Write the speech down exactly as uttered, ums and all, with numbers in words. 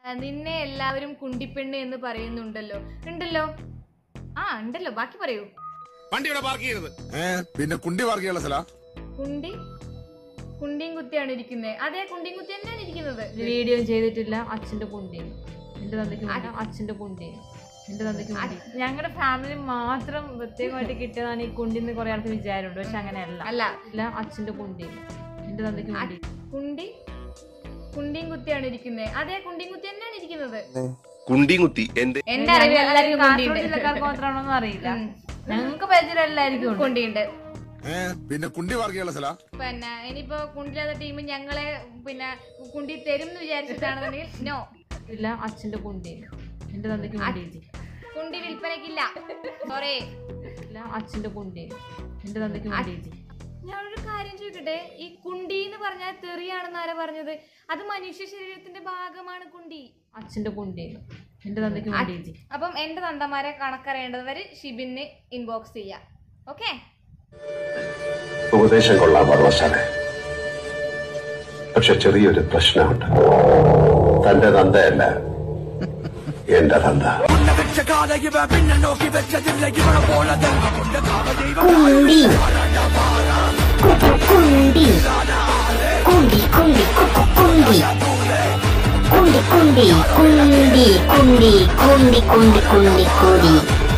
നിന്നെ എല്ലാവരും കുണ്ടിപ്പെണ്ണ് എന്ന് പറയുന്നുണ്ടല്ലോ. ഉണ്ടല്ലോ? ആ ഉണ്ടല്ലോ, ബാക്കി പറയൂ. വണ്ടിയുടെ പാർക്ക് ചെയ്യരുത്. പിന്നെ കുണ്ടി പാർക്ക് ചെയ്യാനുള്ള സ്ഥല. കുണ്ടി കുണ്ടിയും കുത്തിയാണ് ഇരിക്കുന്നത്. അതേ കുണ്ടിയും കുത്തി തന്നെയാണ് ഇരിക്കുന്നത്. വീഡിയോ ചെയ്തിട്ടില്ല. അച്ഛന്റെ കുണ്ടിയാണ് എന്റെ തന്തയ്ക്ക് അച്ഛന്റെ കുണ്ടിയാണ് എന്റെ തന്തയ്ക്ക് കുണ്ടി. ഞങ്ങളുടെ ഫാമിലി മാത്രം പ്രത്യേകമായിട്ട് കിട്ടിയതാണ് ഈ കുണ്ടിന്ന് കുറെ ആൾക്ക് വിചാരമുണ്ട്. പക്ഷെ അങ്ങനെയല്ല. അല്ല ഇല്ല, അച്ഛന്റെ കുണ്ടിയാണ് എന്റെ തന്തയ്ക്ക് കുണ്ടി. കുണ്ടി കുണ്ടിയും കുത്തിയാണ് ഇരിക്കുന്നത്. അതേ കുണ്ടിയും കുത്തി തന്നെയാണ് ഇരിക്കുന്നത്. കുണ്ടിയും കുത്തി എന്റെ എന്റെ അറിവ് എല്ലാവർക്കും ജില്ലക്കാർക്ക് മാത്രമാണോന്നും അറിയില്ല. ഞങ്ങൾക്ക് പരിചയം എല്ലാവർക്കും കുണ്ടിയുണ്ട്. പിന്നെ കുണ്ടി പാർക്ക് ചെയ്യാനുള്ള സ്ഥല. പിന്നെ ഇനിയിപ്പോ കുണ്ടില്ലാത്ത ടീം ഞങ്ങളെ പിന്നെ കുണ്ടി തരും എന്ന് വിചാരിച്ചിട്ടാണെന്നുണ്ടെങ്കിൽ നോ. ഇല്ല, അച്ഛന്റെ കുണ്ടിയാണ് എന്റെ തന്തയ്ക്ക് കുണ്ടി. കുണ്ടി വിൽപ്പനക്കില്ല. സോറി. ഇല്ല, അച്ഛന്റെ കുണ്ടിയാണ് എന്റെ തന്തയ്ക്ക് കുണ്ടി. ഞാനൊരു കാര്യം ചോദിക്കട്ടെ, ഈ കുണ്ടി എന്ന് പറഞ്ഞാൽ തെറിയാണെന്ന് ആരാ പറഞ്ഞത്? അത് മനുഷ്യ ശരീരത്തിന്റെ ഭാഗമാണ് കുണ്ടി. അച്ഛന്റെ കുണ്ടിയാണ് എന്റെ തന്തയ്ക്ക് കുണ്ടി. അപ്പം എന്റെ തന്തമാരെ കണക്കറിയേണ്ടവര് ഷിബിന് ഇൻബോക്സ് ചെയ്യാം. ഓക്കെ? ഉപദേശം കൊള്ളാൻ പർവശാണ്. പക്ഷെ ചെറിയൊരു പ്രശ്നമുണ്ട്. തന്റെ തന്തയല്ല, എന്റെ തന്ത. കുണ്ടി കുണ്ടി കുണ്ടി കുണ്ടി കുണ്ടി കുണ്ടി കുണ്ടി കുണ്ടി കുണ്ടി കുണ്ടി കുണ്ടി കുണ്ടി കുണ്ടി